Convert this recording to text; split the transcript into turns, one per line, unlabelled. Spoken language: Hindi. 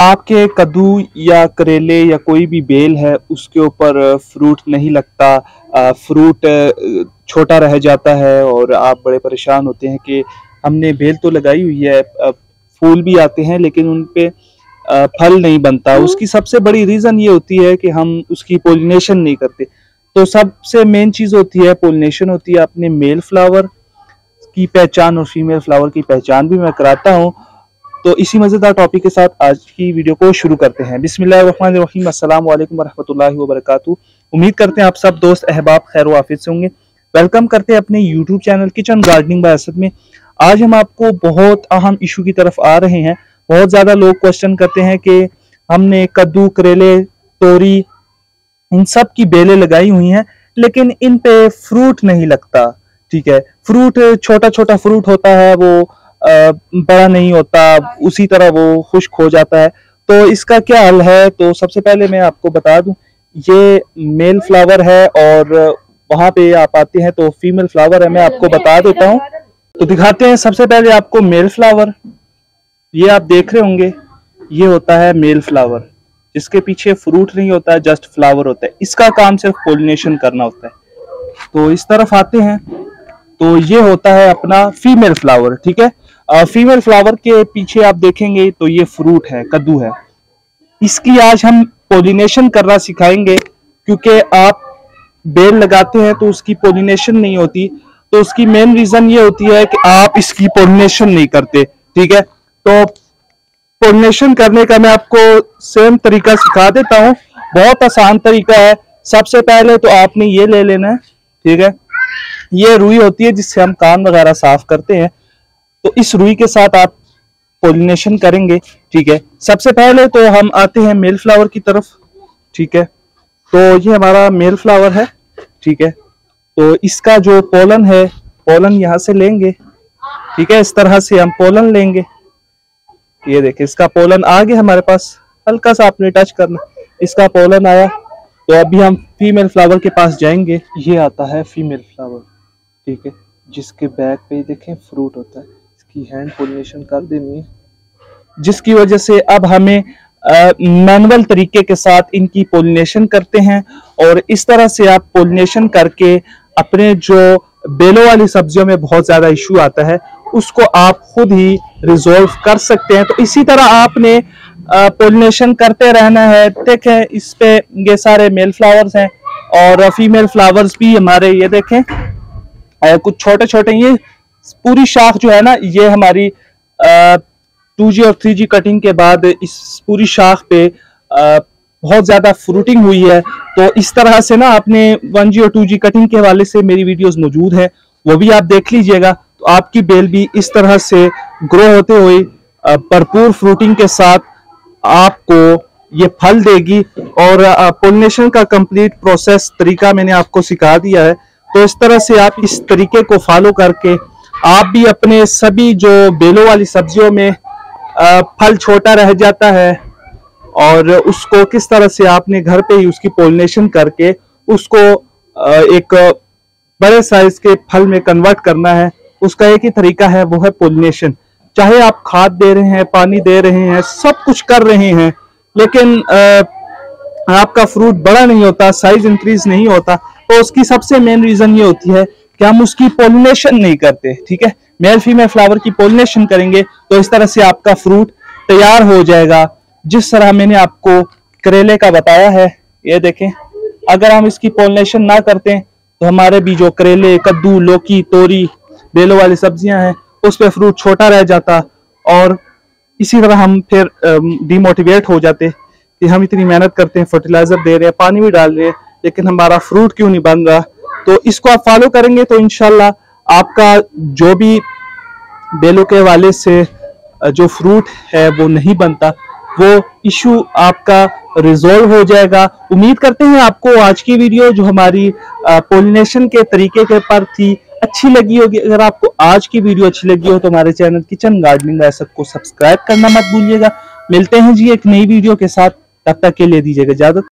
आपके कद्दू या करेले या कोई भी बेल है उसके ऊपर फ्रूट नहीं लगता, फ्रूट छोटा रह जाता है और आप बड़े परेशान होते हैं कि हमने बेल तो लगाई हुई है, फूल भी आते हैं लेकिन उन पे फल नहीं बनता। उसकी सबसे बड़ी रीज़न ये होती है कि हम उसकी पोलिनेशन नहीं करते। तो सबसे मेन चीज़ होती है पोलिनेशन होती है। अपने मेल फ्लावर की पहचान और फीमेल फ्लावर की पहचान भी मैं कराता हूँ। तो इसी मज़ेदार टॉपिक के साथ आज की वीडियो को शुरू करते हैं। बिस्मिल्लाहिर्रहमानिर्रहीम, अस्सलाम वालेकुम वरहमतुल्लाहि वबरकातुहू। उम्मीद करते हैं आप सब दोस्त अहबाब खैर वाफिज से होंगे। वेलकम करते हैं अपने YouTube channel kitchen gardening by Asad में। आज हम आपको बहुत अहम इशू की तरफ आ रहे हैं। बहुत ज़्यादा लोग क्वेश्चन करते हैं कि हमने कद्दू, करेले, तोरी इन सब की बेलें लगाई हुई हैं लेकिन इन पे फ्रूट नहीं लगता। ठीक है, फ्रूट छोटा छोटा फ्रूट होता है, वो बड़ा नहीं होता, उसी तरह वो खुश्क हो जाता है। तो इसका क्या हल है? तो सबसे पहले मैं आपको बता दूं, ये मेल फ्लावर है और वहां पे आप आते हैं तो फीमेल फ्लावर है। मैं आपको बता देता हूं, तो दिखाते हैं। सबसे पहले आपको मेल फ्लावर, ये आप देख रहे होंगे, ये होता है मेल फ्लावर, जिसके पीछे फ्रूट नहीं होता है, जस्ट फ्लावर होता है। इसका काम सिर्फ पोलिनेशन करना होता है। तो इस तरफ आते हैं तो ये होता है अपना फीमेल फ्लावर। ठीक है, फीमेल फ्लावर के पीछे आप देखेंगे तो ये फ्रूट है, कद्दू है। इसकी आज हम पोलिनेशन करना सिखाएंगे, क्योंकि आप बेल लगाते हैं तो उसकी पोलिनेशन नहीं होती। तो उसकी मेन रीजन ये होती है कि आप इसकी पोलिनेशन नहीं करते। ठीक है, तो पोलिनेशन करने का मैं आपको सेम तरीका सिखा देता हूँ। बहुत आसान तरीका है। सबसे पहले तो आपने ये ले लेना है। ठीक है, ये रुई होती है जिससे हम कान वगैरह साफ करते हैं। तो इस रुई के साथ आप पोलिनेशन करेंगे। ठीक है, सबसे पहले तो हम आते हैं मेल फ्लावर की तरफ। ठीक है, तो ये हमारा मेल फ्लावर है। ठीक है, तो इसका जो पोलन है, पोलन यहाँ से लेंगे। ठीक है, इस तरह से हम पोलन लेंगे। ये देखिए, इसका पोलन आ गया हमारे पास। हल्का सा आपने टच करना, इसका पोलन आया। तो अभी हम फीमेल फ्लावर के पास जाएंगे। ये आता है फीमेल फ्लावर। ठीक है, जिसके बैक पे देखें फ्रूट होता है। इसकी हैंड पोलिनेशन कर देनी है, जिसकी वजह से अब हमें मैनुअल तरीके के साथ इनकी पोलिनेशन करते हैं। और इस तरह से आप पोलिनेशन करके अपने जो बेलों वाली सब्जियों में बहुत ज्यादा इशू आता है, उसको आप खुद ही रिजोल्व कर सकते हैं। तो इसी तरह आपने पोलिनेशन करते रहना है। देखें, इस पे ये सारे मेल फ्लावर्स हैं और फीमेल फ्लावर्स भी हमारे, ये देखें कुछ छोटे छोटे। ये पूरी शाख जो है ना, ये हमारी 2G और 3G कटिंग के बाद इस पूरी शाख पे बहुत ज्यादा फ्रूटिंग हुई है। तो इस तरह से ना, आपने 1G और 2G कटिंग के हवाले से मेरी वीडियोस मौजूद है, वो भी आप देख लीजिएगा। तो आपकी बेल भी इस तरह से ग्रो होते हुए भरपूर फ्रूटिंग के साथ आपको ये फल देगी। और पोलिनेशन का कंप्लीट प्रोसेस तरीका मैंने आपको सिखा दिया है। तो इस तरह से आप इस तरीके को फॉलो करके आप भी अपने सभी जो बेलों वाली सब्जियों में फल छोटा रह जाता है और उसको किस तरह से आपने घर पे ही उसकी पोलिनेशन करके उसको एक बड़े साइज के फल में कन्वर्ट करना है। उसका एक ही तरीका है, वो है पोलिनेशन। चाहे आप खाद दे रहे हैं, पानी दे रहे हैं, सब कुछ कर रहे हैं, लेकिन आपका फ्रूट बड़ा नहीं होता, साइज इंक्रीज नहीं होता। तो उसकी सबसे मेन रीजन ये होती है कि हम उसकी पोलिनेशन नहीं करते। ठीक है, मेल फीमेल फ्लावर की पोलिनेशन करेंगे तो इस तरह से आपका फ्रूट तैयार हो जाएगा, जिस तरह मैंने आपको करेले का बताया है। ये देखें, अगर हम इसकी पोलिनेशन ना करते तो हमारे भी जो करेले, कद्दू, लौकी, तोरी, बेलों वाली सब्जियां हैं, उस पे फ्रूट छोटा रह जाता और इसी तरह हम फिर डिमोटिवेट हो जाते कि हम इतनी मेहनत करते हैं, फर्टिलाइजर दे रहे हैं, पानी भी डाल रहे हैं, लेकिन हमारा फ्रूट क्यों नहीं बन रहा। तो इसको आप फॉलो करेंगे तो इंशाल्लाह आपका जो भी बेलों के हवाले से जो फ्रूट है वो नहीं बनता, वो इशू आपका रिजोल्व हो जाएगा। उम्मीद करते हैं आपको आज की वीडियो जो हमारी पोलिनेशन के तरीके के पर थी अच्छी लगी होगी। अगर आपको आज की वीडियो अच्छी लगी हो तो हमारे channel kitchen gardening by Asad को सब्सक्राइब करना मत भूलिएगा। मिलते हैं जी एक नई वीडियो के साथ, तब तक के लिए दीजिएगा इजाजत।